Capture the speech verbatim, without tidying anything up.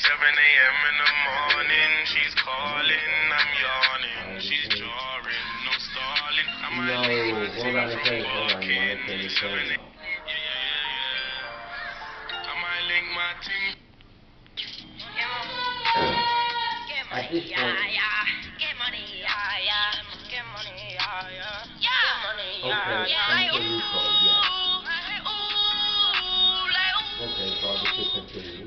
seven a m in the morning, she's calling, I'm yawning, she's jarring, no stalling. I might link my ting from walking. seven a m Yeah, yeah, yeah, yeah. I might link my ting. At this point, okay, I'm for you, Cole, yeah. Okay, so I'll just hit continue.